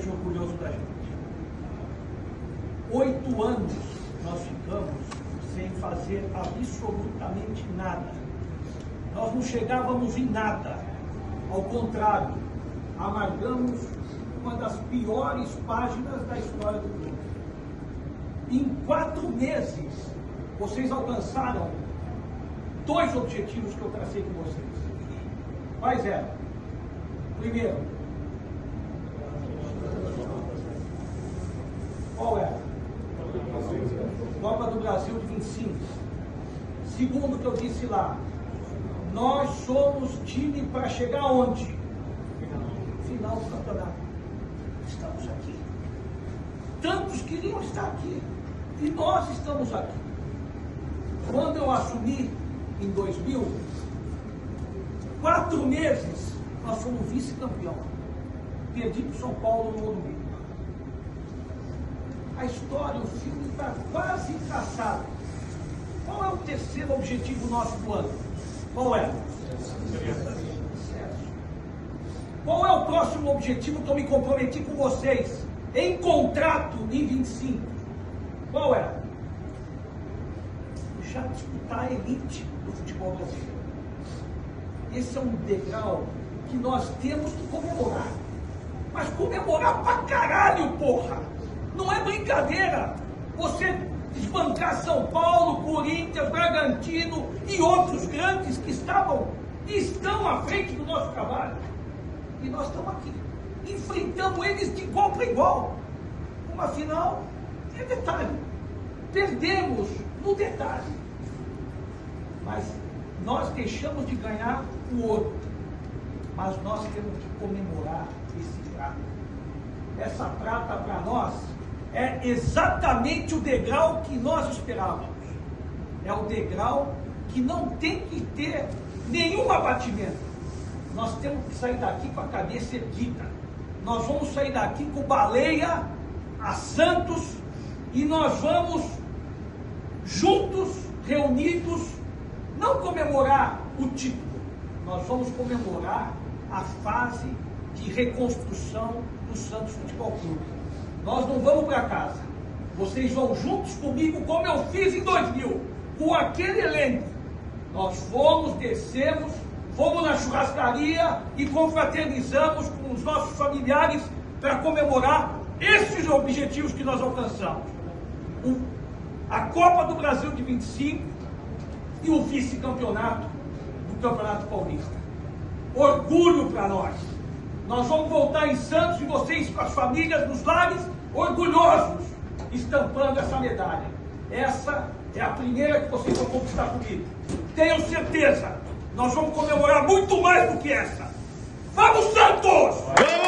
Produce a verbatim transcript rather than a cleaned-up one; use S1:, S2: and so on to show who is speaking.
S1: orgulhoso da gente. Oito anos nós ficamos sem fazer absolutamente nada. Nós não chegávamos em nada. Ao contrário, amargamos uma das piores páginas da história do clube. Em quatro meses, vocês alcançaram dois objetivos que eu tracei com vocês. Quais eram? Primeiro, qual era? Copa do Brasil de vinte e cinco. Segundo que eu disse lá, nós somos time para chegar onde? Final do campeonato. Estamos aqui. Tantos queriam estar aqui. E nós estamos aqui. Quando eu assumi em dois mil, quatro meses nós fomos vice-campeão. Perdi para o São Paulo no Morumbi. A história, o filme está quase traçado. Qual é o terceiro objetivo nosso do ano? Qual é? Qual é o próximo objetivo que eu me comprometi com vocês em contrato em vinte e cinco? Qual é? Já disputar a elite do futebol brasileiro. Esse é um degrau que nós temos que comemorar. Mas comemorar pra caralho, porra! Não é brincadeira! Você desbancar São Paulo, Corinthians, Bragantino e outros grandes que estavam e estão à frente do nosso trabalho. E nós estamos aqui. Enfrentamos eles de igual para igual. Uma final é detalhe. Perdemos no detalhe. Mas nós deixamos de ganhar o ouro. Mas nós temos que comemorar esse prata. Essa prata para nós é exatamente o degrau que nós esperávamos. É o degrau que não tem que ter nenhum abatimento. Nós temos que sair daqui com a cabeça erguida. Nós vamos sair daqui com Baleia, a Santos, e nós vamos juntos, reunidos, não comemorar o título, nós vamos comemorar a fase de reconstrução do Santos Futebol Clube. Nós não vamos para casa. Vocês vão juntos comigo, como eu fiz em dois mil, com aquele elenco. Nós fomos, descemos, fomos na churrascaria e confraternizamos com os nossos familiares para comemorar esses objetivos que nós alcançamos. O, a Copa do Brasil de vinte e cinco e o vice-campeonato do Campeonato Paulista. Orgulho para nós. Nós vamos voltar em Santos e vocês com as famílias nos lares, orgulhosos, estampando essa medalha. Essa é a primeira que vocês vão conquistar comigo. Tenham certeza, nós vamos comemorar muito mais do que essa. Vamos, Santos!